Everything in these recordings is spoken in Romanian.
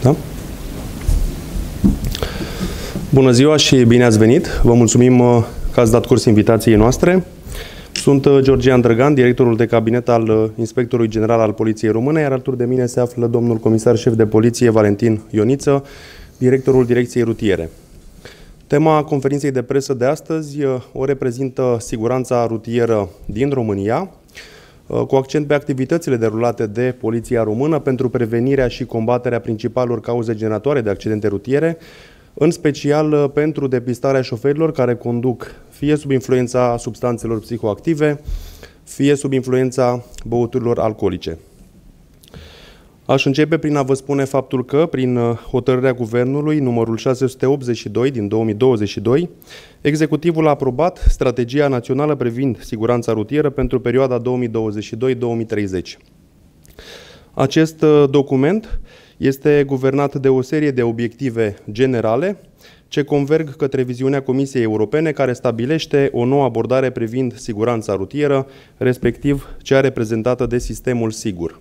Da? Bună ziua și bine ați venit! Vă mulțumim că ați dat curs invitației noastre. Sunt Georgian Drăgan, directorul de cabinet al Inspectorului General al Poliției Române, iar alături de mine se află domnul comisar șef de poliție Valentin Ioniță, directorul Direcției Rutiere. Tema conferinței de presă de astăzi o reprezintă siguranța rutieră din România, cu accent pe activitățile derulate de Poliția Română pentru prevenirea și combaterea principalelor cauze generatoare de accidente rutiere, în special pentru depistarea șoferilor care conduc fie sub influența substanțelor psihoactive, fie sub influența băuturilor alcoolice. Aș începe prin a vă spune faptul că, prin hotărârea Guvernului numărul 682 din 2022, Executivul a aprobat Strategia Națională privind siguranța rutieră pentru perioada 2022-2030. Acest document este guvernat de o serie de obiective generale ce converg către viziunea Comisiei Europene, care stabilește o nouă abordare privind siguranța rutieră, respectiv cea reprezentată de sistemul sigur.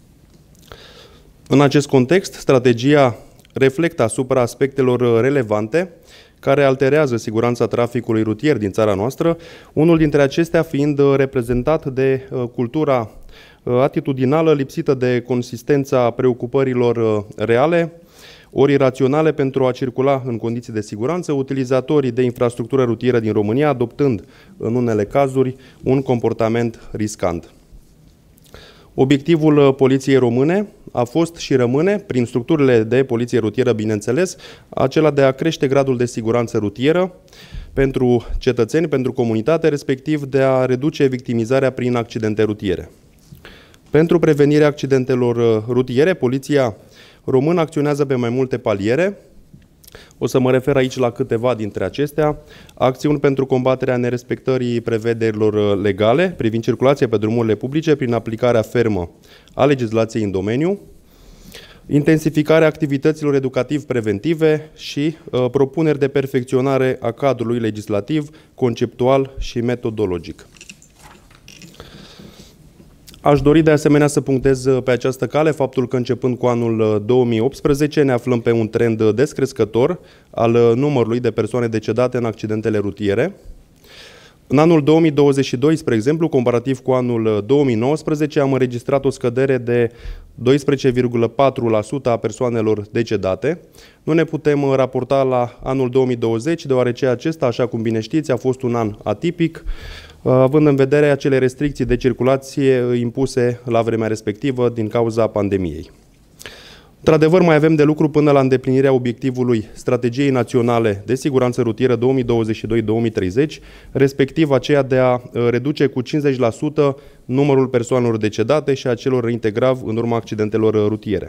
În acest context, strategia reflectă asupra aspectelor relevante care alterează siguranța traficului rutier din țara noastră, unul dintre acestea fiind reprezentat de cultura atitudinală lipsită de consistența preocupărilor reale, ori iraționale pentru a circula în condiții de siguranță, utilizatorii de infrastructură rutieră din România adoptând, în unele cazuri, un comportament riscant. Obiectivul Poliției Române a fost și rămâne, prin structurile de poliție rutieră, bineînțeles, acela de a crește gradul de siguranță rutieră pentru cetățeni, pentru comunitate, respectiv de a reduce victimizarea prin accidente rutiere. Pentru prevenirea accidentelor rutiere, Poliția Română acționează pe mai multe paliere. O să mă refer aici la câteva dintre acestea. Acțiuni pentru combaterea nerespectării prevederilor legale privind circulația pe drumurile publice prin aplicarea fermă a legislației în domeniu, intensificarea activităților educativ-preventive și propuneri de perfecționare a cadrului legislativ, conceptual și metodologic. Aș dori de asemenea să punctez pe această cale faptul că începând cu anul 2018 ne aflăm pe un trend descrescător al numărului de persoane decedate în accidentele rutiere. În anul 2022, spre exemplu, comparativ cu anul 2019, am înregistrat o scădere de 12,4% a persoanelor decedate. Nu ne putem raporta la anul 2020, deoarece acesta, așa cum bine știți, a fost un an atipic, având în vedere acele restricții de circulație impuse la vremea respectivă din cauza pandemiei. Într-adevăr, mai avem de lucru până la îndeplinirea obiectivului Strategiei Naționale de Siguranță Rutieră 2022-2030, respectiv aceea de a reduce cu 50% numărul persoanelor decedate și a celor răniți grav în urma accidentelor rutiere.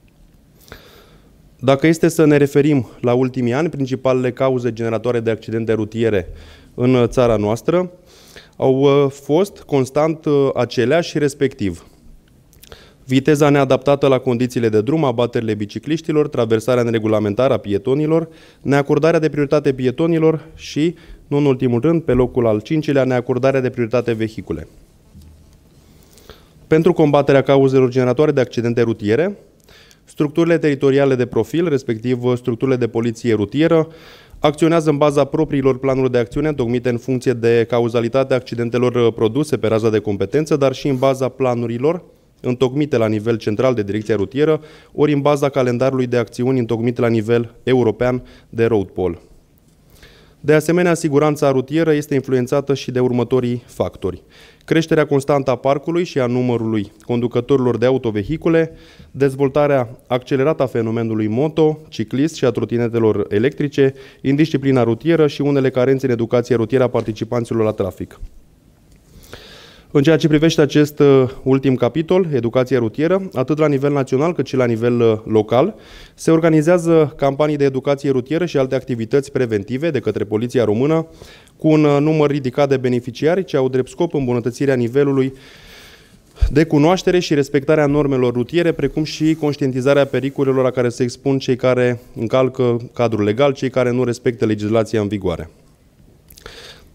Dacă este să ne referim la ultimii ani, principalele cauze generatoare de accidente rutiere în țara noastră au fost constant aceleași, respectiv viteza neadaptată la condițiile de drum, abaterile bicicliștilor, traversarea neregulamentară a pietonilor, neacordarea de prioritate pietonilor și, nu în ultimul rând, pe locul al 5-lea, neacordarea de prioritate vehicule. Pentru combaterea cauzelor generatoare de accidente rutiere, structurile teritoriale de profil, respectiv structurile de poliție rutieră, acționează în baza propriilor planuri de acțiune întocmite în funcție de cauzalitatea accidentelor produse pe raza de competență, dar și în baza planurilor întocmite la nivel central de Direcția Rutieră, ori în baza calendarului de acțiuni întocmite la nivel european de RoadPol. De asemenea, siguranța rutieră este influențată și de următorii factori: creșterea constantă a parcului și a numărului conducătorilor de autovehicule, dezvoltarea accelerată a fenomenului moto, ciclist și a trotinetelor electrice, indisciplina rutieră și unele carențe în educația rutieră a participanților la trafic. În ceea ce privește acest ultim capitol, educația rutieră, atât la nivel național cât și la nivel local, se organizează campanii de educație rutieră și alte activități preventive de către Poliția Română, cu un număr ridicat de beneficiari ce au drept scop îmbunătățirea nivelului de cunoaștere și respectarea normelor rutiere, precum și conștientizarea pericolelor la care se expun cei care încalcă cadrul legal, cei care nu respectă legislația în vigoare.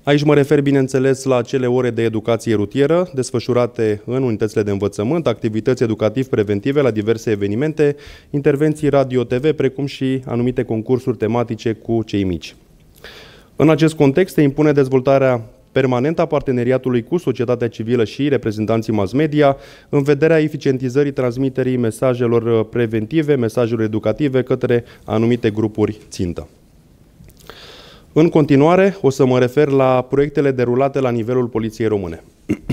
Aici mă refer, bineînțeles, la acele ore de educație rutieră desfășurate în unitățile de învățământ, activități educativ-preventive la diverse evenimente, intervenții radio-TV, precum și anumite concursuri tematice cu cei mici. În acest context se impune dezvoltarea permanentă a parteneriatului cu societatea civilă și reprezentanții mass media în vederea eficientizării transmiterii mesajelor preventive, mesajelor educative către anumite grupuri țintă. În continuare, o să mă refer la proiectele derulate la nivelul Poliției Române.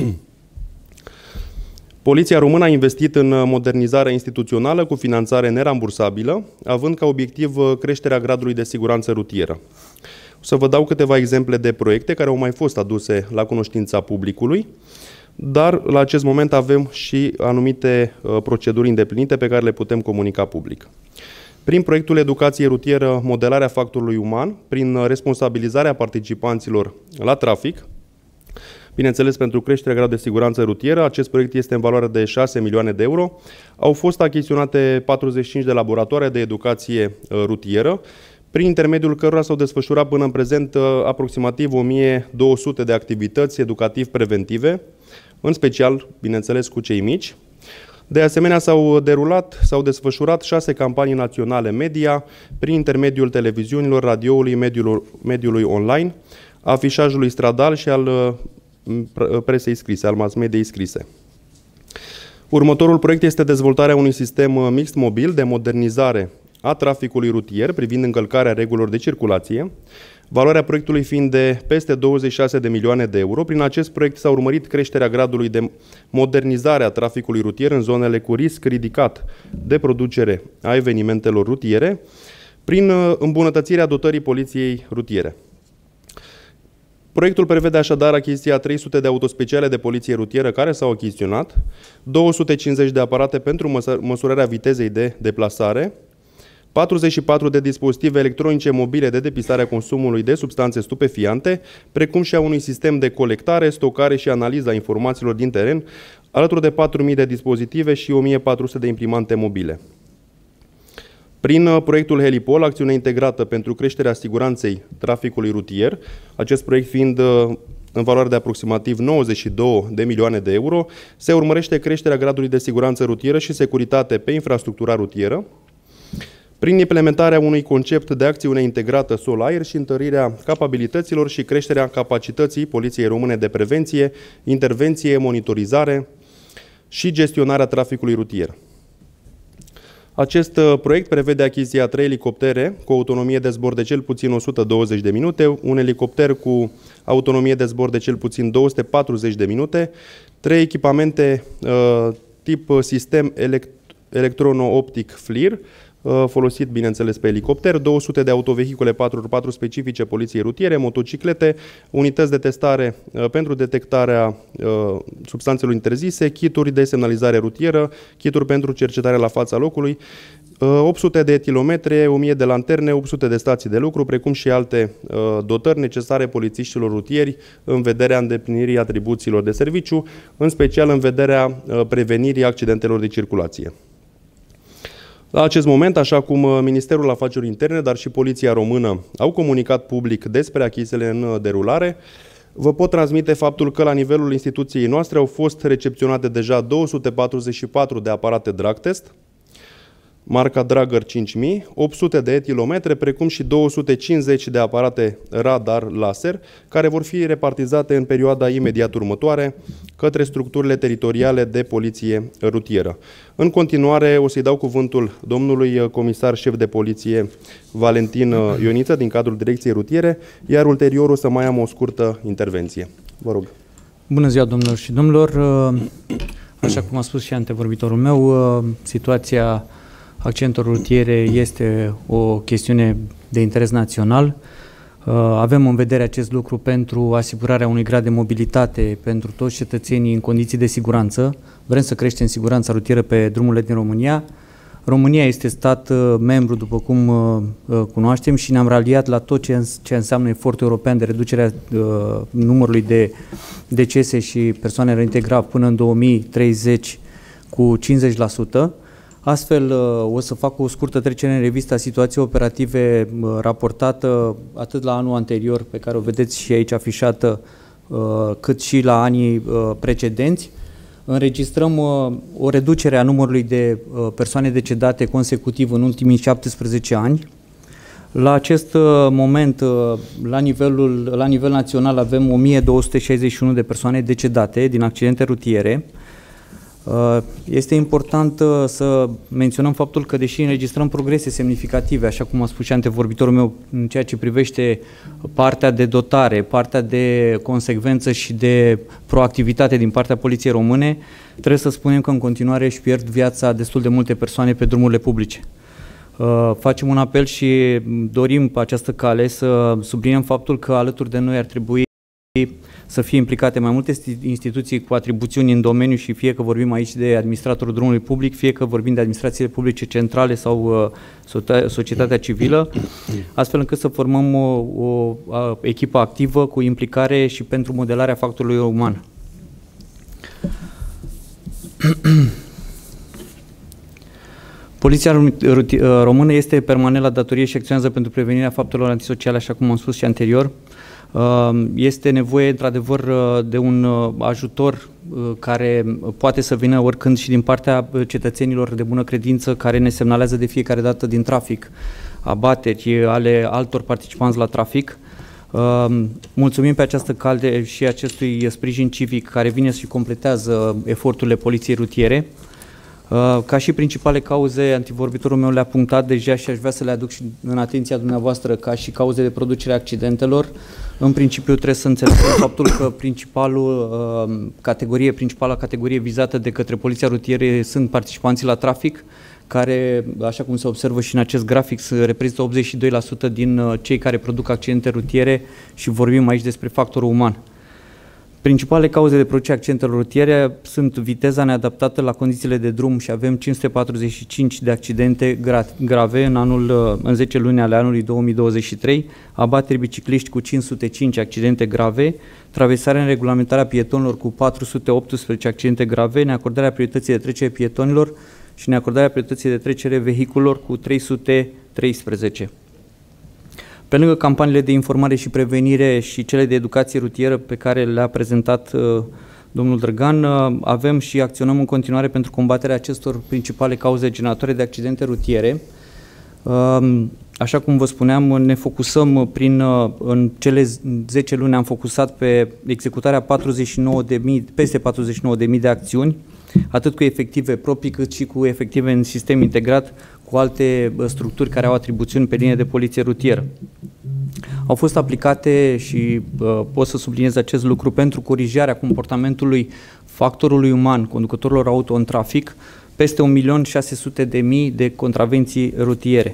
Poliția Română a investit în modernizarea instituțională cu finanțare nerambursabilă, având ca obiectiv creșterea gradului de siguranță rutieră. O să vă dau câteva exemple de proiecte care au mai fost aduse la cunoștința publicului, dar la acest moment avem și anumite proceduri îndeplinite pe care le putem comunica public. Prin proiectul Educație rutieră, modelarea factorului uman, prin responsabilizarea participanților la trafic, bineînțeles pentru creșterea gradului de siguranță rutieră, acest proiect este în valoare de 6 milioane de euro. Au fost achiziționate 45 de laboratoare de educație rutieră, prin intermediul cărora s-au desfășurat până în prezent aproximativ 1200 de activități educativ-preventive, în special, bineînțeles, cu cei mici. De asemenea, s-au desfășurat 6 campanii naționale media prin intermediul televiziunilor, radioului, mediului online, afișajului stradal și al presei scrise, al mass mediei scrise. Următorul proiect este dezvoltarea unui sistem mixt mobil de modernizare a traficului rutier privind încălcarea regulilor de circulație, valoarea proiectului fiind de peste 26 de milioane de euro. Prin acest proiect s-a urmărit creșterea gradului de modernizare a traficului rutier în zonele cu risc ridicat de producere a evenimentelor rutiere, prin îmbunătățirea dotării poliției rutiere. Proiectul prevede așadar achiziția 300 de autospeciale de poliție rutieră care s-au achiziționat, 250 de aparate pentru măsurarea vitezei de deplasare, 44 de dispozitive electronice mobile de depistare a consumului de substanțe stupefiante, precum și a unui sistem de colectare, stocare și analiză a informațiilor din teren, alături de 4.000 de dispozitive și 1.400 de imprimante mobile. Prin proiectul Helipol, acțiune integrată pentru creșterea siguranței traficului rutier, acest proiect fiind în valoare de aproximativ 92 de milioane de euro, se urmărește creșterea gradului de siguranță rutieră și securitate pe infrastructura rutieră, prin implementarea unui concept de acțiune integrată sol-aer și întărirea capabilităților și creșterea capacității Poliției Române de prevenție, intervenție, monitorizare și gestionarea traficului rutier. Acest proiect prevede achiziția 3 elicoptere cu autonomie de zbor de cel puțin 120 de minute, un elicopter cu autonomie de zbor de cel puțin 240 de minute, 3 echipamente tip sistem electrono-optic FLIR, folosit, bineînțeles, pe elicopter, 200 de autovehicule 4x4 specifice poliției rutiere, motociclete, unități de testare pentru detectarea substanțelor interzise, kituri de semnalizare rutieră, kituri pentru cercetare la fața locului, 800 de etilometre, 1000 de lanterne, 800 de stații de lucru, precum și alte dotări necesare polițiștilor rutieri în vederea îndeplinirii atribuțiilor de serviciu, în special în vederea prevenirii accidentelor de circulație. La acest moment, așa cum Ministerul Afacerilor Interne, dar și Poliția Română au comunicat public despre achizițiile în derulare, vă pot transmite faptul că la nivelul instituției noastre au fost recepționate deja 244 de aparate drag test, marca Dragger 5000, 800 de etilometre, precum și 250 de aparate radar laser, care vor fi repartizate în perioada imediat următoare către structurile teritoriale de poliție rutieră. În continuare, o să-i dau cuvântul domnului comisar șef de poliție Valentin Ioniță din cadrul Direcției Rutiere, iar ulterior o să mai am o scurtă intervenție. Vă rog. Bună ziua, domnilor și domnilor! Așa cum a spus și antevorbitorul meu, situația accidentelor rutiere este o chestiune de interes național. Avem în vedere acest lucru pentru asigurarea unui grad de mobilitate pentru toți cetățenii în condiții de siguranță. Vrem să creștem siguranța rutieră pe drumurile din România. România este stat membru, după cum cunoaștem, și ne-am raliat la tot ce înseamnă efortul european de reducerea numărului de decese și persoane rănite grav până în 2030 cu 50%. Astfel, o să fac o scurtă trecere în revistă a situației operative raportată atât la anul anterior, pe care o vedeți și aici afișată, cât și la anii precedenți. Înregistrăm o reducere a numărului de persoane decedate consecutiv în ultimii 17 ani. La acest moment, la nivel național, avem 1261 de persoane decedate din accidente rutiere. Este important să menționăm faptul că, deși înregistrăm progrese semnificative, așa cum a spus și antevorbitorul meu, în ceea ce privește partea de dotare, partea de consecvență și de proactivitate din partea Poliției Române, trebuie să spunem că în continuare își pierd viața destul de multe persoane pe drumurile publice. Facem un apel și dorim pe această cale să subliniem faptul că alături de noi ar trebui să fie implicate mai multe instituții cu atribuțiuni în domeniu, și fie că vorbim aici de administratorul drumului public, fie că vorbim de administrațiile publice centrale sau societatea civilă, astfel încât să formăm o echipă activă cu implicare și pentru modelarea factorului uman. Poliția Română este permanent la datorie și acționează pentru prevenirea faptelor antisociale, așa cum am spus și anterior. Este nevoie, într-adevăr, de un ajutor care poate să vină oricând și din partea cetățenilor de bună credință, care ne semnalează de fiecare dată din trafic abateri ale altor participanți la trafic. Mulțumim pe această cale și acestui sprijin civic care vine și completează eforturile Poliției Rutiere. Ca și principale cauze, antivorbitorul meu le-a punctat deja și aș vrea să le aduc și în atenția dumneavoastră ca și cauze de producere a accidentelor. În principiu trebuie să înțelegem faptul că principala categorie vizată de către Poliția Rutieră sunt participanții la trafic, care, așa cum se observă și în acest grafic, reprezintă 82% din cei care produc accidente rutiere și vorbim aici despre factorul uman. Principalele cauze de producere a accidentelor rutiere sunt viteza neadaptată la condițiile de drum și avem 545 de accidente grave în 10 luni ale anului 2023, abateri bicicliști cu 505 accidente grave, traversarea în regulamentarea pietonilor cu 418 accidente grave, neacordarea priorității de trecere pietonilor și neacordarea priorității de trecere vehiculelor cu 313. Pe lângă campaniile de informare și prevenire și cele de educație rutieră pe care le-a prezentat domnul Drăgan, avem și acționăm în continuare pentru combaterea acestor principale cauze generatoare de accidente rutiere. Așa cum vă spuneam, ne focusăm în cele 10 luni am focusat pe executarea peste 49.000 de acțiuni, atât cu efective proprii cât și cu efective în sistem integrat cu alte structuri care au atribuțiuni pe linie de poliție rutieră. Au fost aplicate și pot să subliniez acest lucru pentru corijarea comportamentului factorului uman, conducătorilor auto în trafic, peste 1.600.000 de contravenții rutiere.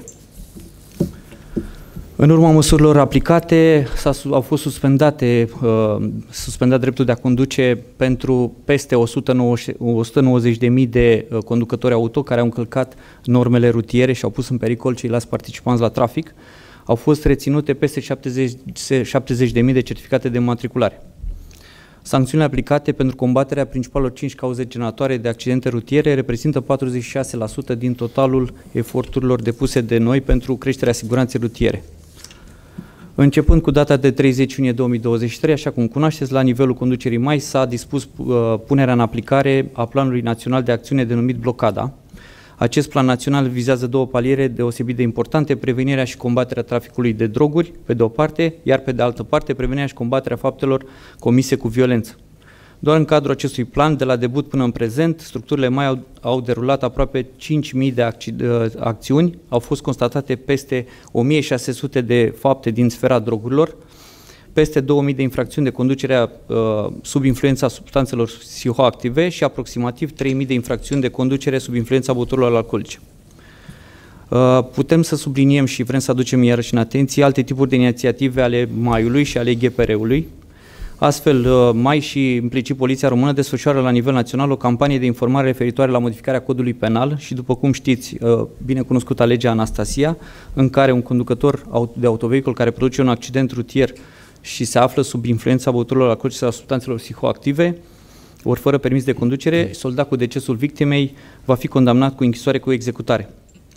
În urma măsurilor aplicate, au fost suspendat dreptul de a conduce pentru peste 190.000 de conducători auto care au încălcat normele rutiere și au pus în pericol ceilalți participanți la trafic. Au fost reținute peste 70.000 de certificate de matriculare. Sancțiunile aplicate pentru combaterea principalelor 5 cauze generatoare de accidente rutiere reprezintă 46% din totalul eforturilor depuse de noi pentru creșterea siguranței rutiere. Începând cu data de 30 iunie 2023, așa cum cunoașteți, la nivelul conducerii MAI s-a dispus punerea în aplicare a Planului Național de Acțiune denumit Blocada. Acest plan național vizează două paliere deosebit de importante: prevenirea și combaterea traficului de droguri, pe de o parte, iar pe de altă parte, prevenirea și combaterea faptelor comise cu violență. Doar în cadrul acestui plan, de la debut până în prezent, structurile MAI au derulat aproape 5.000 de acțiuni, au fost constatate peste 1.600 de fapte din sfera drogurilor, peste 2.000 de infracțiuni de conducere sub influența substanțelor psihoactive și aproximativ 3.000 de infracțiuni de conducere sub influența băuturilor alcoolice. Putem să subliniem și vrem să aducem iarăși în atenție alte tipuri de inițiative ale MAI-ului și ale GPR-ului. Astfel, MAI și implicit Poliția Română desfășoară la nivel național o campanie de informare referitoare la modificarea codului penal și, după cum știți, binecunoscuta legea Anastasia, în care un conducător de autovehicul care produce un accident rutier și se află sub influența băuturilor alcoolice sau substanțelor psihoactive, ori fără permis de conducere, soldat cu decesul victimei va fi condamnat cu închisoare cu executare.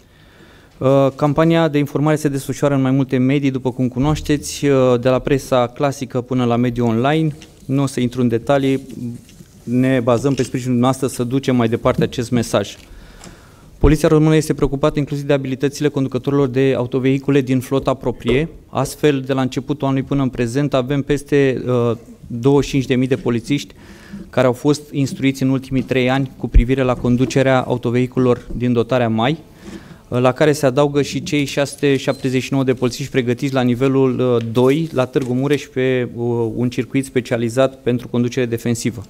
Campania de informare se desfășoară în mai multe medii, după cum cunoașteți, de la presa clasică până la mediul online. Nu o să intru în detalii, ne bazăm pe sprijinul noastră să ducem mai departe acest mesaj. Poliția română este preocupată inclusiv de abilitățile conducătorilor de autovehicule din flota proprie. Astfel, de la începutul anului până în prezent, avem peste 25.000 de polițiști care au fost instruiți în ultimii 3 ani cu privire la conducerea autovehiculelor din dotarea MAI, la care se adaugă și cei 679 de polițiști pregătiți la nivelul 2 la Târgu Mureș pe un circuit specializat pentru conducere defensivă.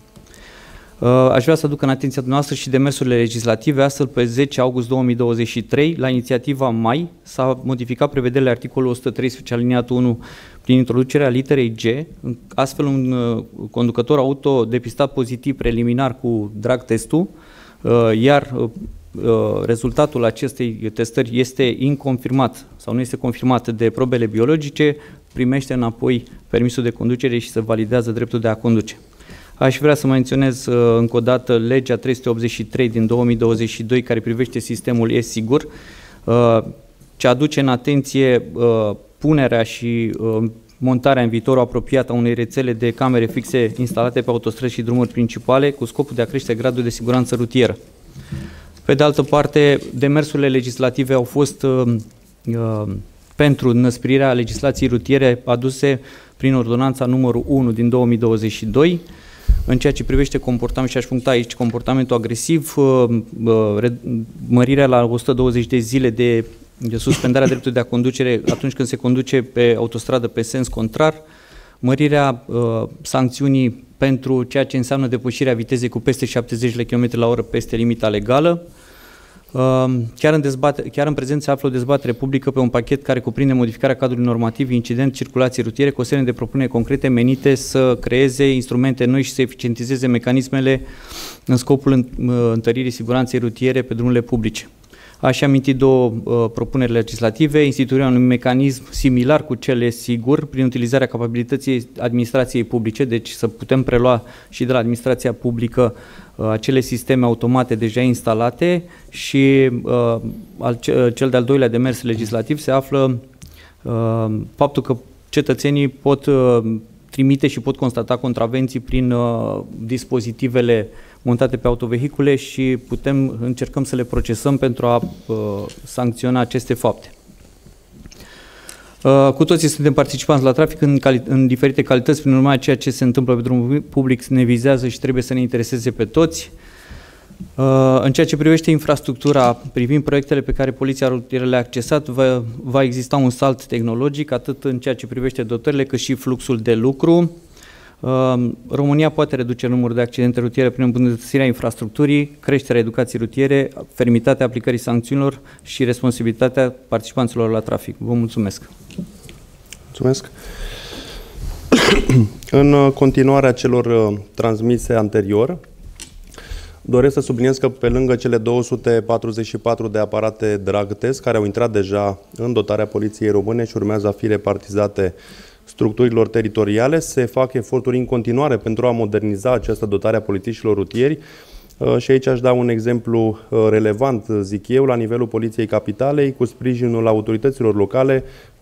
Aș vrea să aduc în atenția dumneavoastră și demersurile legislative. Astfel, pe 10 august 2023, la inițiativa MAI, s-a modificat prevederile articolul 113 aliniatul 1 prin introducerea literei G. Astfel, un conducător auto depistat pozitiv preliminar cu drag testul, iar rezultatul acestei testări este inconfirmat sau nu este confirmat de probele biologice, primește înapoi permisul de conducere și se validează dreptul de a conduce. Aș vrea să menționez încă o dată legea 383 din 2022 care privește sistemul e-sigur, ce aduce în atenție punerea și montarea în viitorul apropiat a unei rețele de camere fixe instalate pe autostrăzi și drumuri principale cu scopul de a crește gradul de siguranță rutieră. Pe de altă parte, demersurile legislative au fost pentru înăsprirea legislației rutiere aduse prin ordonanța numărul 1 din 2022, în ceea ce privește comportamentul, și aș puncta aici comportamentul agresiv, mărirea la 120 de zile de suspendarea dreptului de a conducere atunci când se conduce pe autostradă pe sens contrar, mărirea sancțiunii pentru ceea ce înseamnă depășirea vitezei cu peste 70 de km/h peste limita legală. Chiar în prezent se află o dezbatere publică pe un pachet care cuprinde modificarea cadrului normativ incident circulații rutiere cu o serie de propuneri concrete menite să creeze instrumente noi și să eficientizeze mecanismele în scopul întăririi siguranței rutiere pe drumurile publice. Aș aminti 2 propuneri legislative: instituirea unui mecanism similar cu cel sigur prin utilizarea capabilității administrației publice, deci să putem prelua și de la administrația publică acele sisteme automate deja instalate, și cel de-al doilea demers legislativ se află faptul că cetățenii pot trimite și pot constata contravenții prin dispozitivele montate pe autovehicule și încercăm să le procesăm pentru a sancționa aceste fapte. Cu toții suntem participanți la trafic în diferite calități, prin urmare ceea ce se întâmplă pe drumul public ne vizează și trebuie să ne intereseze pe toți. În ceea ce privește infrastructura, privind proiectele pe care Poliția Rutieră le-a accesat, va exista un salt tehnologic, atât în ceea ce privește dotările, cât și fluxul de lucru. România poate reduce numărul de accidente rutiere prin îmbunătățirea infrastructurii, creșterea educației rutiere, fermitatea aplicării sancțiunilor și responsabilitatea participanților la trafic. Vă mulțumesc! Mulțumesc! În continuarea celor transmise anterior, doresc să subliniez că pe lângă cele 244 de aparate drag test care au intrat deja în dotarea Poliției Române și urmează a fi repartizate structurilor teritoriale, se fac eforturi în continuare pentru a moderniza această dotare a polițiștilor rutieri. Și aici aș da un exemplu relevant, zic eu, la nivelul Poliției Capitalei, cu sprijinul autorităților locale,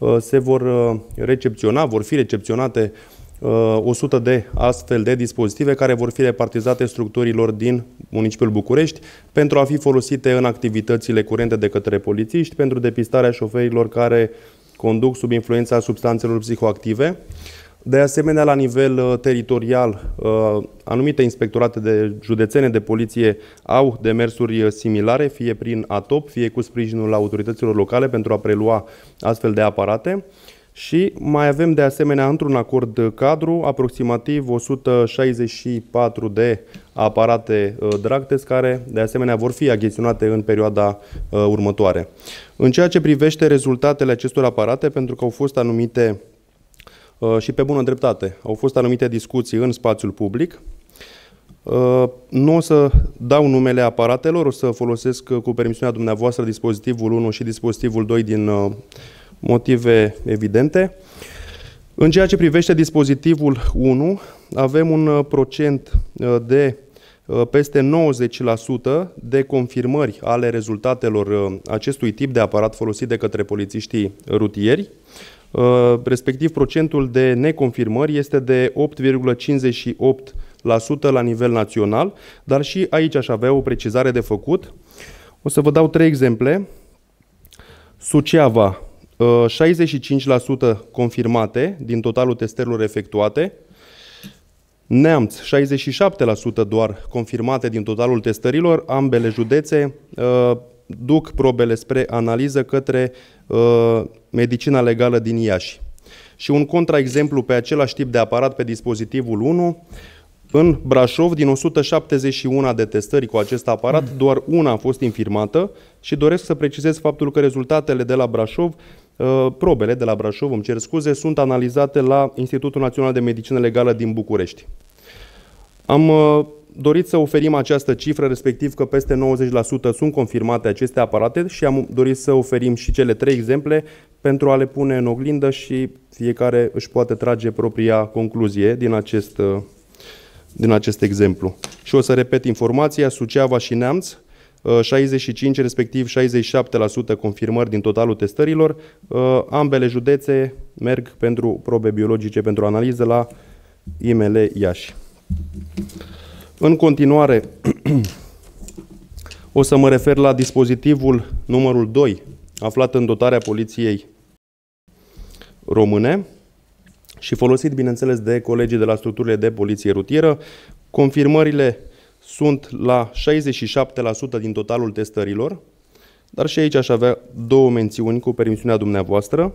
vor fi recepționate 100 de astfel de dispozitive care vor fi repartizate structurilor din municipiul București pentru a fi folosite în activitățile curente de către polițiști pentru depistarea șoferilor care conduc sub influența substanțelor psihoactive. De asemenea, la nivel teritorial, anumite inspectorate județene de poliție au demersuri similare, fie prin ATOP, fie cu sprijinul autorităților locale pentru a prelua astfel de aparate. Și mai avem de asemenea într-un acord cadru aproximativ 164 de aparate drag test care de asemenea vor fi achiziționate în perioada următoare. În ceea ce privește rezultatele acestor aparate, pentru că au fost anumite și pe bună dreptate, au fost anumite discuții în spațiul public, nu o să dau numele aparatelor, o să folosesc cu permisiunea dumneavoastră dispozitivul 1 și dispozitivul 2 din motive evidente. În ceea ce privește dispozitivul 1, avem un procent de peste 90% de confirmări ale rezultatelor acestui tip de aparat folosit de către polițiștii rutieri. Respectiv, procentul de neconfirmări este de 8,58% la nivel național, dar și aici aș avea o precizare de făcut. O să vă dau 3 exemple. Suceava, 65% confirmate din totalul testărilor efectuate. Neamț, 67% doar confirmate din totalul testărilor. Ambele județe duc probele spre analiză către medicina legală din Iași. Și un contraexemplu pe același tip de aparat pe dispozitivul 1, în Brașov, din 171 de testări cu acest aparat, doar una a fost infirmată și doresc să precizez faptul că rezultatele de la Brașov, probele de la Brașov, îmi cer scuze, sunt analizate la Institutul Național de Medicină Legală din București. Am dorit să oferim această cifră, respectiv că peste 90% sunt confirmate aceste aparate și am dorit să oferim și cele 3 exemple pentru a le pune în oglindă și fiecare își poate trage propria concluzie din acest exemplu. Și o să repet informația: Suceava și Neamț, 65, respectiv 67% confirmări din totalul testărilor. Ambele județe merg pentru probe biologice pentru analiză la IML Iași. În continuare, o să mă refer la dispozitivul numărul 2, aflat în dotarea Poliției Române și folosit, bineînțeles, de colegii de la structurile de poliție rutieră. Confirmările sunt la 67% din totalul testărilor, dar și aici aș avea 2 mențiuni cu permisiunea dumneavoastră.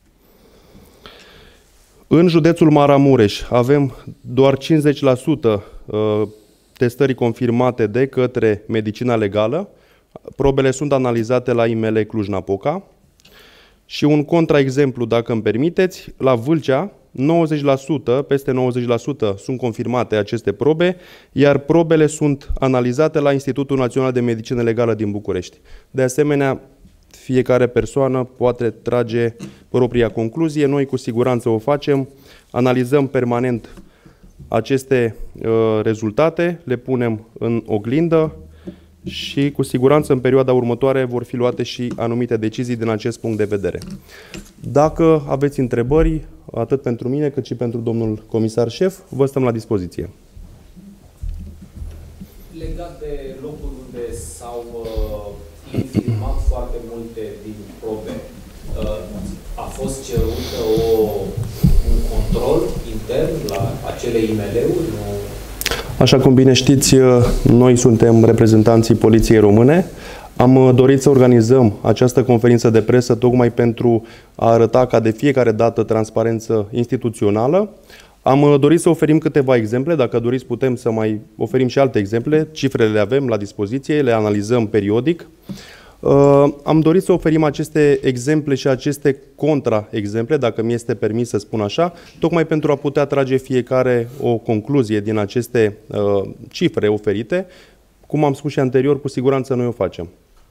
În județul Maramureș avem doar 50% testări confirmate de către medicina legală. Probele sunt analizate la IML Cluj-Napoca. Și un contraexemplu, dacă îmi permiteți, la Vâlcea, 90%, peste 90% sunt confirmate aceste probe, iar probele sunt analizate la Institutul Național de Medicină Legală din București. De asemenea, fiecare persoană poate trage propria concluzie. Noi cu siguranță o facem, analizăm permanent aceste rezultate, le punem în oglindă și cu siguranță în perioada următoare vor fi luate și anumite decizii din acest punct de vedere. Dacă aveți întrebări, atât pentru mine cât și pentru domnul comisar șef, vă stăm la dispoziție. Legat de locul unde s-au infirmat foarte multe din probe, a fost cerută un control intern la acele IML-uri? Așa cum bine știți, noi suntem reprezentanții Poliției Române. Am dorit să organizăm această conferință de presă tocmai pentru a arăta ca de fiecare dată transparență instituțională. Am dorit să oferim câteva exemple, dacă doriți putem să mai oferim și alte exemple. Cifrele le avem la dispoziție, le analizăm periodic. Am dorit să oferim aceste exemple și aceste contraexemple, dacă mi este permis să spun așa, tocmai pentru a putea trage fiecare o concluzie din aceste cifre oferite. Cum am spus și anterior, cu siguranță noi o facem.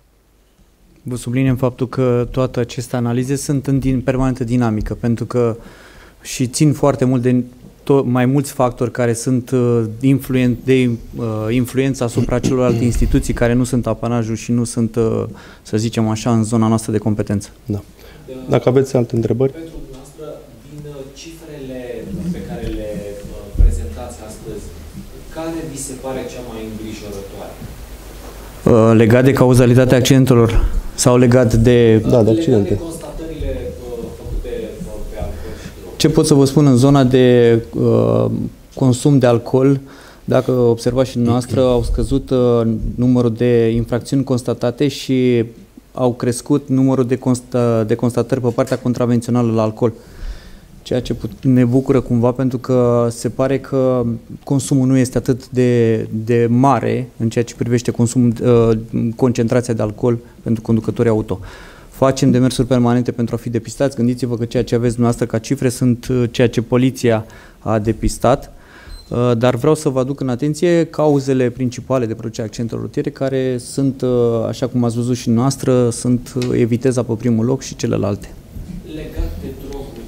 Vă subliniem faptul că toate aceste analize sunt în permanentă dinamică, pentru că și țin foarte mult de mai mulți factori care sunt de influență asupra celorlalte instituții care nu sunt apanajul și nu sunt, să zicem așa, în zona noastră de competență. Da. Dacă aveți alte întrebări. Pentru dumneavoastră, din cifrele pe care le prezentați astăzi, care vi se pare cea mai îngrijorătoare? Legat de cauzalitatea accidentelor sau legat de... Da, de accidente. Legat de constatările făcute pe alcool și drog. Ce pot să vă spun în zona de consum de alcool? Dacă observați și dumneavoastră, au scăzut numărul de infracțiuni constatate și au crescut numărul de constatări pe partea contravențională la alcool. Ceea ce ne bucură cumva, pentru că se pare că consumul nu este atât de mare în ceea ce privește consumul, concentrația de alcool pentru conducătorii auto. Facem demersuri permanente pentru a fi depistați. Gândiți-vă că ceea ce aveți dumneavoastră ca cifre sunt ceea ce poliția a depistat, dar vreau să vă aduc în atenție cauzele principale de producere a accidentelor rutiere, care sunt, așa cum ați văzut și noastră, sunt viteza pe primul loc și celelalte. Legat de droguri,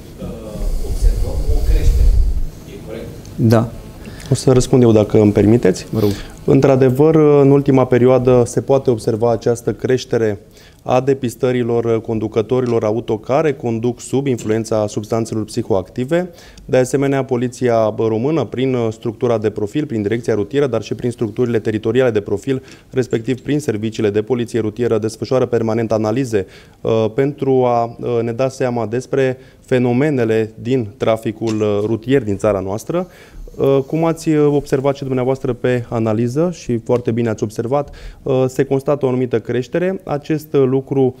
observăm o creștere, e corect? Da. O să răspund eu, dacă îmi permiteți. Mă rog. Într-adevăr, în ultima perioadă se poate observa această creștere a depistărilor conducătorilor auto care conduc sub influența substanțelor psihoactive. De asemenea, Poliția Română, prin structura de profil, prin Direcția Rutieră, dar și prin structurile teritoriale de profil, respectiv prin serviciile de poliție rutieră, desfășoară permanent analize pentru a ne da seama despre fenomenele din traficul rutier din țara noastră. Cum ați observat și dumneavoastră pe analiză și foarte bine ați observat, se constată o anumită creștere. Acest lucru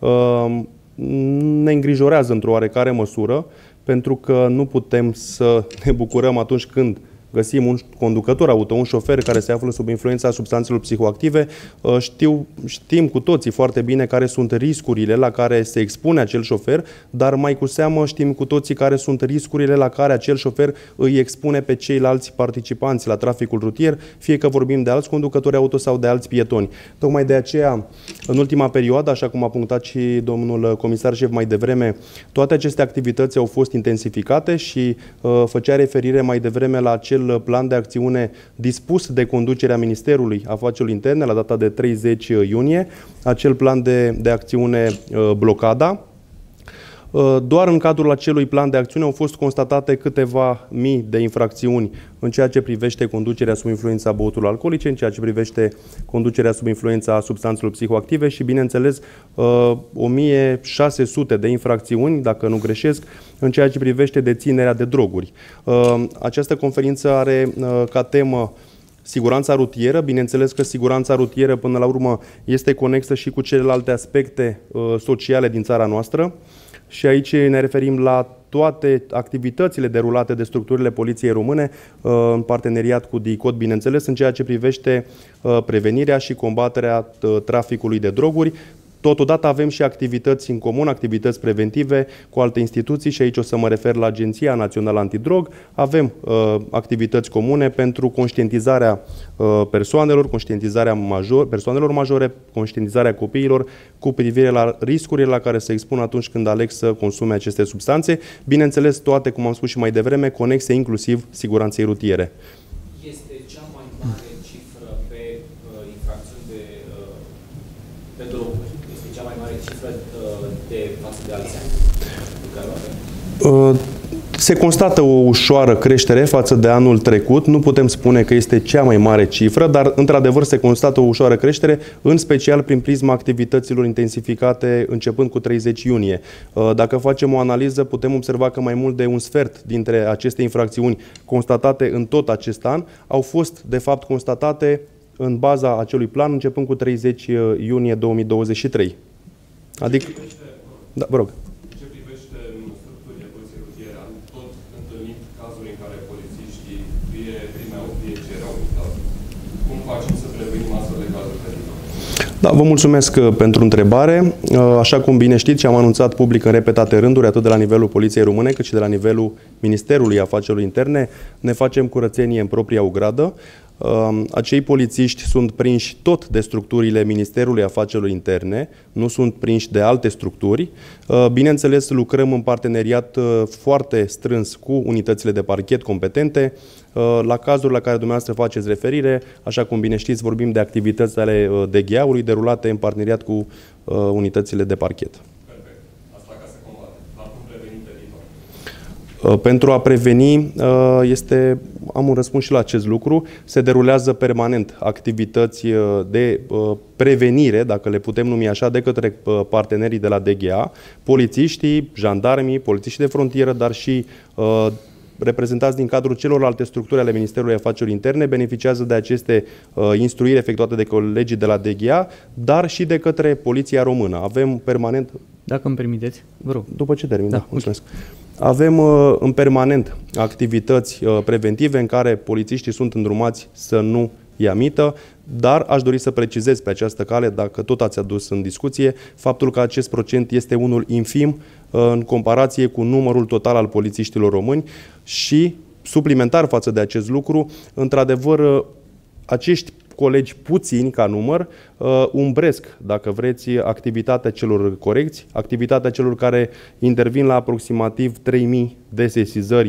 ne îngrijorează într-o oarecare măsură, pentru că nu putem să ne bucurăm atunci când găsim un conducător auto, un șofer care se află sub influența substanțelor psihoactive. Știm cu toții foarte bine care sunt riscurile la care se expune acel șofer, dar mai cu seamă știm cu toții care sunt riscurile la care acel șofer îi expune pe ceilalți participanți la traficul rutier, fie că vorbim de alți conducători auto sau de alți pietoni. Tocmai de aceea, în ultima perioadă, așa cum a punctat și domnul comisar șef mai devreme, toate aceste activități au fost intensificate și făcea referire mai devreme la acel plan de acțiune dispus de conducerea Ministerului Afacerilor Interne la data de 30 iunie, acel plan de acțiune Blocada. Doar în cadrul acelui plan de acțiune au fost constatate câteva mii de infracțiuni în ceea ce privește conducerea sub influența băuturilor alcoolice, în ceea ce privește conducerea sub influența substanțelor psihoactive și, bineînțeles, 1600 de infracțiuni, dacă nu greșesc, în ceea ce privește deținerea de droguri. Această conferință are ca temă siguranța rutieră. Bineînțeles că siguranța rutieră, până la urmă, este conexă și cu celelalte aspecte sociale din țara noastră. Și aici ne referim la toate activitățile derulate de structurile Poliției Române, în parteneriat cu DICOT, bineînțeles, în ceea ce privește prevenirea și combaterea traficului de droguri. Totodată avem și activități în comun, activități preventive cu alte instituții și aici o să mă refer la Agenția Națională Antidrog. Avem activități comune pentru conștientizarea persoanelor, conștientizarea persoanelor majore, conștientizarea copiilor cu privire la riscurile la care se expun atunci când aleg să consume aceste substanțe. Bineînțeles, toate, cum am spus și mai devreme, conexe inclusiv siguranței rutiere. Este cea mai mare cifră pe infracțiuni pe droguri? Cea mai mare cifră față de alți ani? Se constată o ușoară creștere față de anul trecut. Nu putem spune că este cea mai mare cifră, dar într-adevăr se constată o ușoară creștere, în special prin prisma activităților intensificate începând cu 30 iunie. Dacă facem o analiză, putem observa că mai mult de un sfert dintre aceste infracțiuni constatate în tot acest an au fost, de fapt, constatate în baza acelui plan, începând cu 30 iunie 2023. Adică... Da, vă rog. În ce privește structurile poliției rutiere, am tot întâlnit cazuri în care polițiștii fie primeau, fie cereau date. Cum facem să prevenim astfel de cazuri pe viitor? Da, vă mulțumesc pentru întrebare. Așa cum bine știți și am anunțat public în repetate rânduri, atât de la nivelul Poliției Române, cât și de la nivelul Ministerului Afacerilor Interne, ne facem curățenie în propria ogradă. Acei polițiști sunt prinși tot de structurile Ministerului Afacerilor Interne, nu sunt prinși de alte structuri. Bineînțeles, lucrăm în parteneriat foarte strâns cu unitățile de parchet competente. La cazuri la care dumneavoastră faceți referire, așa cum bine știți, vorbim de activități ale DGA-ului derulate în parteneriat cu unitățile de parchet. Pentru a preveni, am un răspuns și la acest lucru, se derulează permanent activități de prevenire, dacă le putem numi așa, de către partenerii de la DGA, polițiștii, jandarmii, polițiștii de frontieră, dar și reprezentați din cadrul celorlalte structuri ale Ministerului Afacerilor Interne, beneficiază de aceste instruiri efectuate de colegii de la DGA, dar și de către Poliția Română. Avem permanent... Dacă îmi permiteți, vă rog. După ce termin, da, mulțumesc. Okay. Avem în permanent activități preventive în care polițiștii sunt îndrumați să nu ia mită, dar aș dori să precizez pe această cale, dacă tot ați adus în discuție, faptul că acest procent este unul infim în comparație cu numărul total al polițiștilor români și, suplimentar față de acest lucru, într-adevăr, acești colegi puțini ca număr umbresc, dacă vreți, activitatea celor corecți, activitatea celor care intervin la aproximativ 3000 de sesizări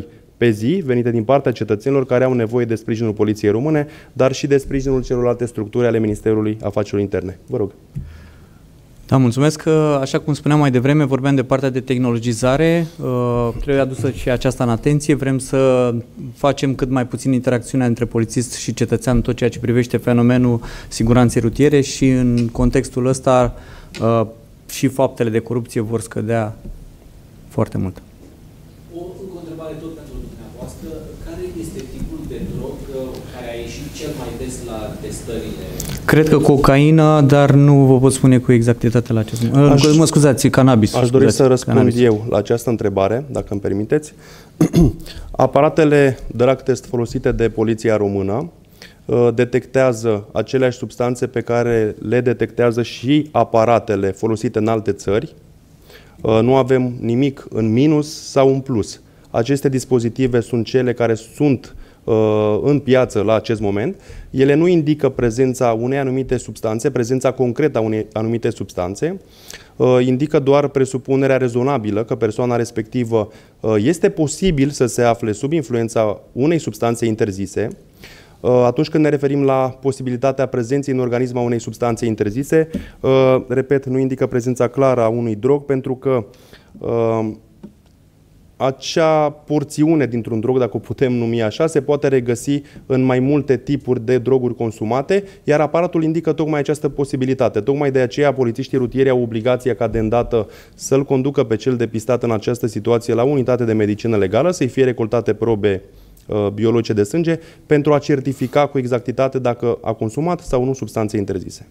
pe zi venite din partea cetățenilor care au nevoie de sprijinul Poliției Române, dar și de sprijinul celorlalte structuri ale Ministerului Afacerilor Interne. Vă rog. Da, mulțumesc. Așa cum spuneam mai devreme, vorbeam de partea de tehnologizare. Trebuie adusă și aceasta în atenție. Vrem să facem cât mai puțin interacțiunea între polițist și cetățean în tot ceea ce privește fenomenul siguranței rutiere și în contextul ăsta și faptele de corupție vor scădea foarte mult. O întrebare tot pentru dumneavoastră. Care este tipul de drog care a ieșit cel mai des la testările? Cred că cocaina, dar nu vă pot spune cu exactitate la acest moment. Mă scuzați, cannabis. Aș dori să răspund eu la această întrebare, dacă îmi permiteți. Aparatele drug test folosite de Poliția Română detectează aceleași substanțe pe care le detectează și aparatele folosite în alte țări. Nu avem nimic în minus sau în plus. Aceste dispozitive sunt cele care sunt în piață la acest moment. Ele nu indică prezența unei anumite substanțe, prezența concretă a unei anumite substanțe, indică doar presupunerea rezonabilă că persoana respectivă este posibil să se afle sub influența unei substanțe interzise. Atunci când ne referim la posibilitatea prezenței în organism a unei substanțe interzise, repet, nu indică prezența clară a unui drog, pentru că acea porțiune dintr-un drog, dacă o putem numi așa, se poate regăsi în mai multe tipuri de droguri consumate, iar aparatul indică tocmai această posibilitate. Tocmai de aceea polițiștii rutieri au obligația ca de îndată să-l conducă pe cel depistat în această situație la o unitate de medicină legală, să-i fie recoltate probe biologice de sânge pentru a certifica cu exactitate dacă a consumat sau nu substanțe interzise.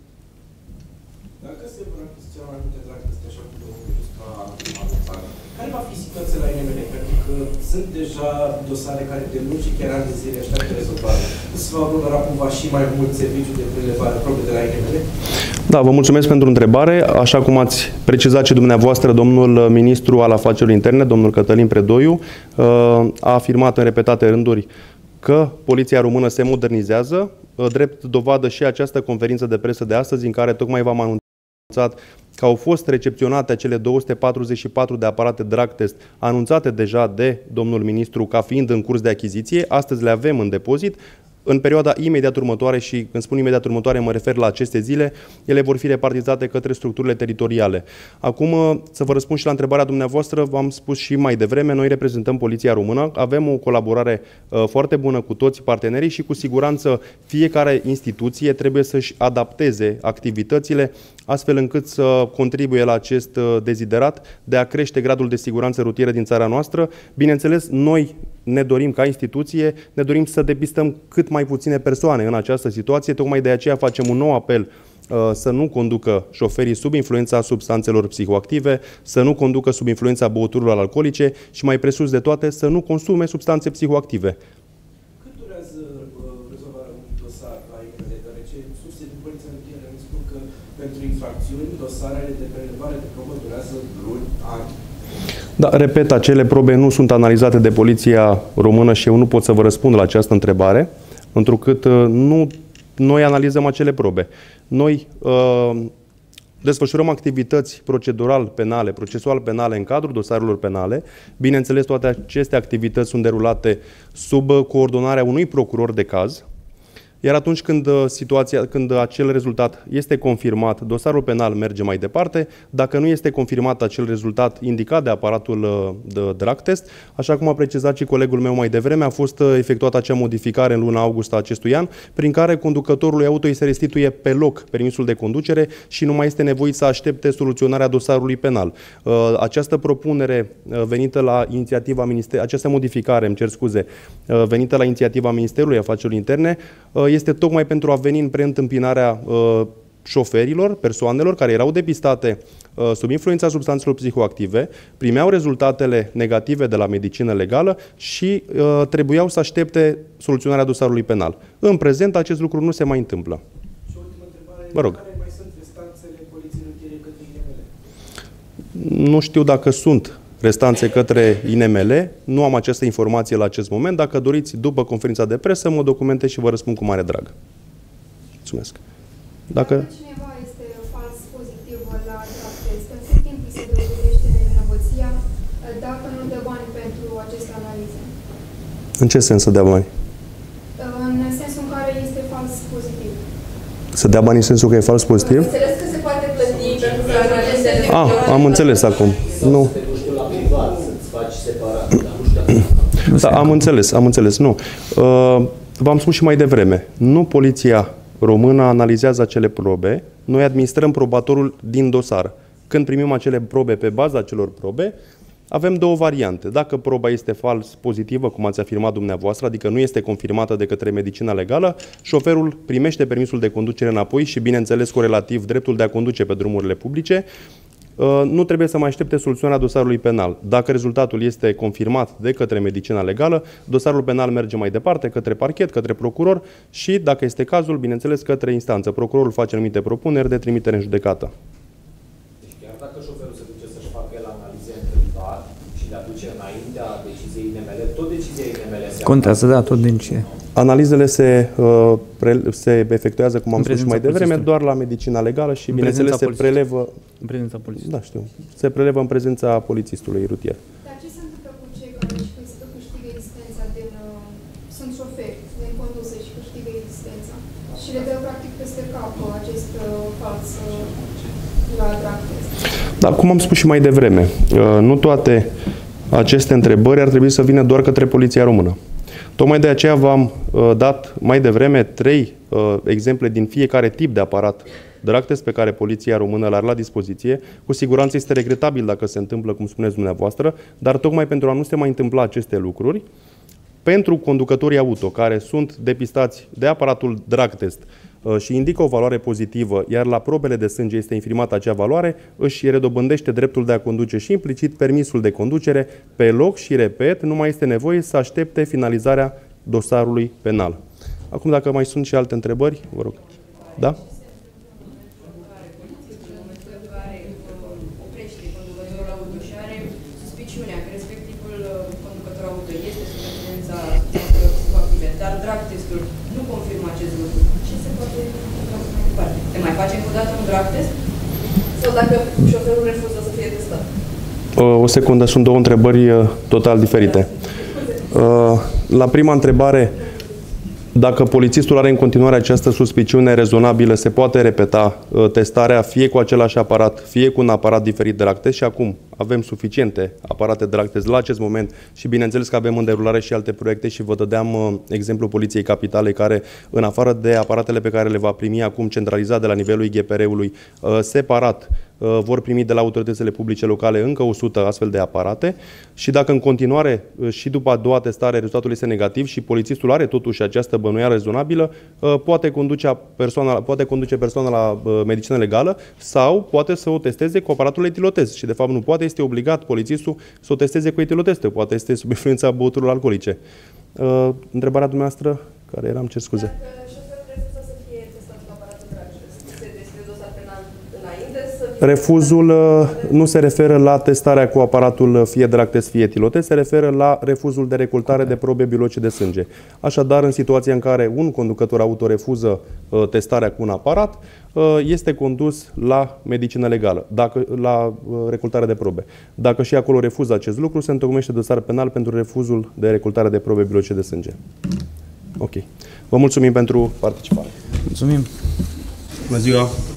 Dacă se vor achiziționa mai multe drag teste, așa cum domnul ministru a anunțat, care va fi situația la INML? Pentru că sunt deja dosare care de luni și chiar ani de zile așteaptă rezolvare. Se va prolonga cumva și mai mult serviciul de prelevare probe de la INML? Da, vă mulțumesc pentru întrebare. Așa cum ați precizat și dumneavoastră, domnul ministru al Afacerilor Interne, domnul Cătălin Predoiu, a afirmat în repetate rânduri că Poliția Română se modernizează, drept dovadă și această conferință de presă de astăzi, în care tocmai v-am anunțat că au fost recepționate cele 244 de aparate drug test anunțate deja de domnul ministru ca fiind în curs de achiziție. Astăzi le avem în depozit. În perioada imediat următoare, și când spun imediat următoare, mă refer la aceste zile, ele vor fi repartizate către structurile teritoriale. Acum, să vă răspund și la întrebarea dumneavoastră, v-am spus și mai devreme, noi reprezentăm Poliția Română, avem o colaborare foarte bună cu toți partenerii și cu siguranță fiecare instituție trebuie să-și adapteze activitățile astfel încât să contribuie la acest deziderat de a crește gradul de siguranță rutieră din țara noastră. Bineînțeles, noi ne dorim ca instituție, ne dorim să depistăm cât mai puține persoane în această situație, tocmai de aceea facem un nou apel să nu conducă șoferii sub influența substanțelor psihoactive, să nu conducă sub influența băuturilor alcoolice și, mai presus de toate, să nu consume substanțe psihoactive. Cât durează rezolvarea unui dosar la INML? Deoarece surse din Poliția Rutieră îmi spun că pentru infracțiuni, dosarele de prelevare de probă durează luni, ani. Da, repet, acele probe nu sunt analizate de Poliția Română și eu nu pot să vă răspund la această întrebare, întrucât nu noi analizăm acele probe. Noi desfășurăm activități procedural-penale, procesual-penale în cadrul dosarelor penale. Bineînțeles, toate aceste activități sunt derulate sub coordonarea unui procuror de caz. Iar atunci când acel rezultat este confirmat, dosarul penal merge mai departe. Dacă nu este confirmat acel rezultat indicat de aparatul de drug test, așa cum a precizat și colegul meu mai devreme, a fost efectuată acea modificare în luna august a acestui an, prin care conducătorului auto îi se restituie pe loc permisul de conducere și nu mai este nevoit să aștepte soluționarea dosarului penal. Această propunere venită la inițiativa această modificare, venită la inițiativa Ministerului Afacerilor Interne, este tocmai pentru a veni în preîntâmpinarea șoferilor, persoanelor care erau depistate sub influența substanțelor psihoactive, primeau rezultatele negative de la medicină legală și trebuiau să aștepte soluționarea dosarului penal. În prezent, acest lucru nu se mai întâmplă. Și o ultimă întrebare, vă rog. Care mai sunt restanțele Poliției Rutiere către INML? Nu știu dacă sunt restanțe către INML, nu am această informație la acest moment. Dacă doriți, după conferința de presă, mă documentez și vă răspund cu mare drag. Mulțumesc. Dacă cineva este fals pozitiv la drug test, în cât timp îi se dovedește nevinovăția dacă nu dă bani pentru aceste analize? În ce sens să dea bani? În sensul în care este fals pozitiv. Să dea bani în sensul că e fals pozitiv? Înțeles că se poate plăti pentru că analizele... Am înțeles acum. Nu. Să te duci tu la privat, să-ți faci separat, dar nu știu. Da, am înțeles, nu. V-am spus și mai devreme, nu poliția română analizează acele probe, noi administrăm probatorul din dosar. Când primim acele probe pe baza acelor probe, avem două variante. Dacă proba este fals pozitivă, cum ați afirmat dumneavoastră, adică nu este confirmată de către medicina legală, șoferul primește permisul de conducere înapoi și, bineînțeles, corelativ, dreptul de a conduce pe drumurile publice. Nu trebuie să mai aștepte soluționarea dosarului penal. Dacă rezultatul este confirmat de către medicina legală, dosarul penal merge mai departe, către parchet, către procuror și, dacă este cazul, bineînțeles, către instanță. Procurorul face anumite propuneri de trimitere în judecată. Deci chiar dacă șoferul se duce să-și facă el analize în privat și le aduce înaintea deciziei INML, tot decizia INML se Contează, da, tot din ce. Analizele se efectuează, cum am spus și mai devreme, doar la medicina legală și, bineînțeles, se prelevă... În prezența polițistului. Da, știu. Se prelevă în prezența polițistului rutier. Dar ce se întâmplă cu cei care câștigă existența sunt șoferi, din conduse și câștigă existența și le dă practic peste cap acest fals la drag test? Da, cum am spus și mai devreme, nu toate aceste întrebări ar trebui să vină doar către Poliția Română. Tocmai de aceea v-am dat mai devreme 3 exemple din fiecare tip de aparat drag test pe care Poliția Română l-are la dispoziție. Cu siguranță este regretabil dacă se întâmplă, cum spuneți dumneavoastră, dar tocmai pentru a nu se mai întâmpla aceste lucruri, pentru conducătorii auto care sunt depistați de aparatul drag test și indică o valoare pozitivă, iar la probele de sânge este infirmată acea valoare, își redobândește dreptul de a conduce și implicit permisul de conducere pe loc și, repet, nu mai este nevoie să aștepte finalizarea dosarului penal. Acum, dacă mai sunt și alte întrebări, vă rog. Da? Dar drag testul nu confirmă acest lucru. Ce se poate întâmpla mai departe? Se mai face încă o dată un drag test? Sau dacă șoferul refuză să fie testat? O secundă, sunt două întrebări total diferite. La prima întrebare, dacă polițistul are în continuare această suspiciune rezonabilă, se poate repeta testarea fie cu același aparat, fie cu un aparat diferit de drag test și acum avem suficiente aparate drag test la acest moment și bineînțeles că avem în derulare și alte proiecte și vă dădeam exemplul Poliției Capitalei care, în afară de aparatele pe care le va primi acum centralizat de la nivelul IGPR-ului, separat, vor primi de la autoritățile publice locale încă 100 astfel de aparate și dacă în continuare și după a doua testare rezultatul este negativ și polițistul are totuși această bănuială rezonabilă, poate conduce persoana la medicină legală sau poate să o testeze cu aparatul etilotest și de fapt nu poate, este obligat polițistul să o testeze cu etilotestul, poate este sub influența băuturilor alcoolice. Întrebarea dumneavoastră, care era, îmi cer scuze. Dacă șoferul refuză să fie testat cu aparatul drag test, se deschide dosar penal înainte să... Refuzul nu se referă la testarea cu aparatul fie drag test, fie etilotest, se referă la refuzul de recoltare de probe biologice de sânge. Așadar, în situația în care un conducător auto refuză testarea cu un aparat, este condus la medicină legală, la recoltare de probe. Dacă și acolo refuză acest lucru, se întocmește dosar penal pentru refuzul de recoltare de probe biologice de sânge. Ok. Vă mulțumim pentru participare. Mulțumim. Bună ziua!